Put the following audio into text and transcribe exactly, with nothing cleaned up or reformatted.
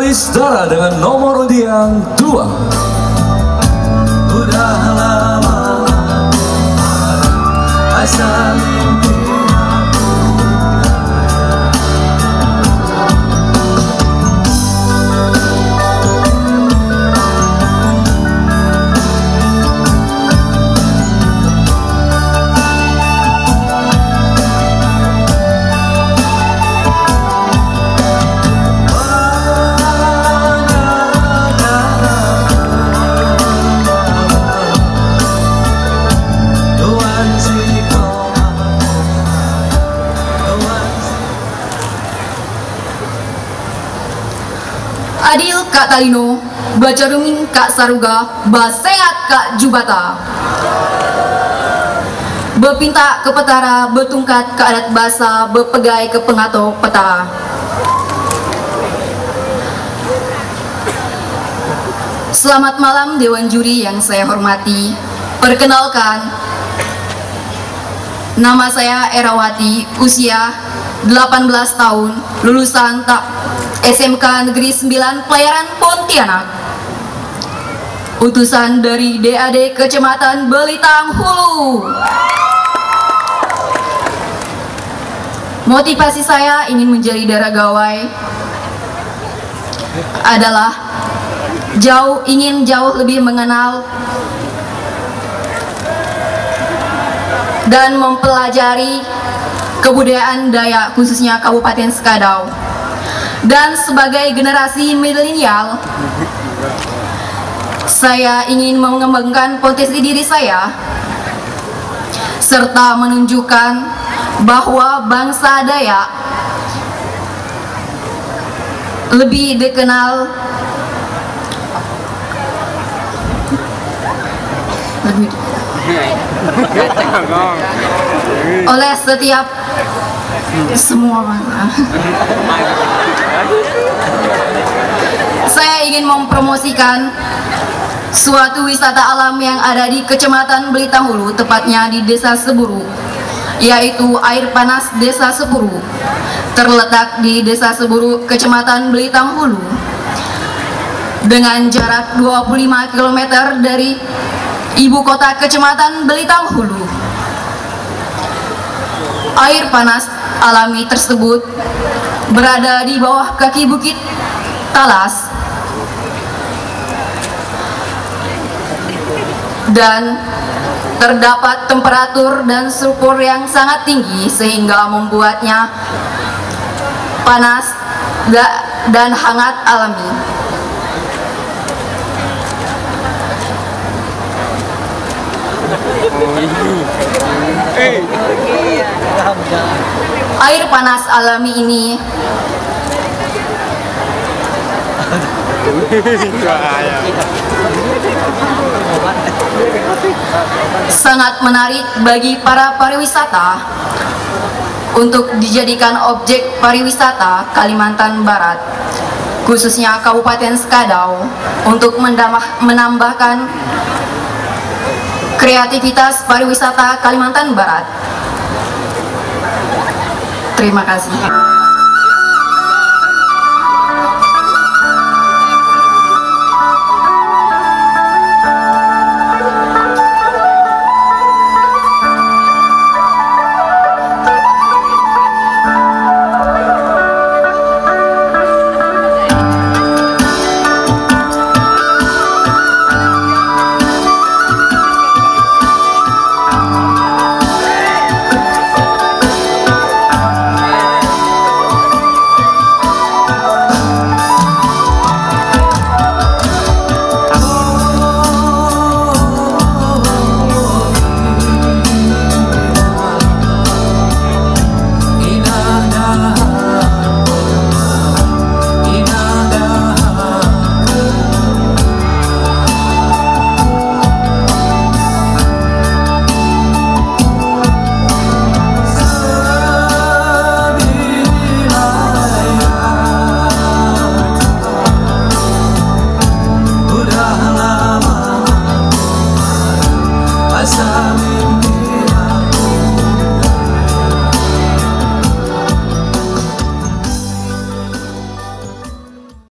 Kalistara dengan nomor undian dua. Udah lama asal mimpi Adil Kak Talino, Bacarungin Kak Saruga, Basehat Kak Jubata. Bepinta ke petara, betungkat ke adat basa, bepegai ke pengato peta. Selamat malam Dewan Juri yang saya hormati. Perkenalkan, nama saya Erawati, usia delapan belas tahun, lulusan tak S M K Negeri sembilan Pelayaran Pontianak, utusan dari D A D Kecamatan Belitang Hulu. Motivasi saya ingin menjadi daragawai adalah jauh ingin jauh lebih mengenal dan mempelajari kebudayaan Dayak, khususnya Kabupaten Skadau. Dan sebagai generasi milenial, saya ingin mengembangkan potensi diri saya serta menunjukkan bahwa bangsa Dayak lebih dikenal lebih oleh setiap semua bangsa. Saya ingin mempromosikan suatu wisata alam yang ada di Kecamatan Belitang Hulu, tepatnya di Desa Seburu, yaitu air panas Desa Seburu. Terletak di Desa Seburu, Kecamatan Belitang Hulu, dengan jarak dua puluh lima kilometer dari ibu kota Kecamatan Belitang Hulu. Air panas alami tersebut berada di bawah kaki Bukit Talas dan terdapat temperatur dan sulfur yang sangat tinggi sehingga membuatnya panas dan hangat alami. Air panas alami ini sangat menarik bagi para pariwisata untuk dijadikan objek pariwisata Kalimantan Barat, khususnya Kabupaten Skadau, untuk menambahkan kreativitas pariwisata Kalimantan Barat. Terima kasih.